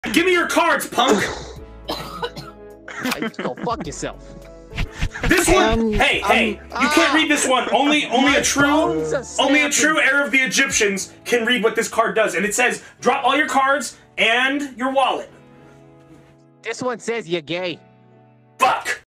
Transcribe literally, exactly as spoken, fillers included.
Give me your cards, punk! Go fuck yourself. This one, Um, hey, hey, um, you can't read this one. Only, only a true, bones are only a snapping. true heir of the Egyptians can read what this card does, and it says, drop all your cards and your wallet. This one says you're gay. Fuck.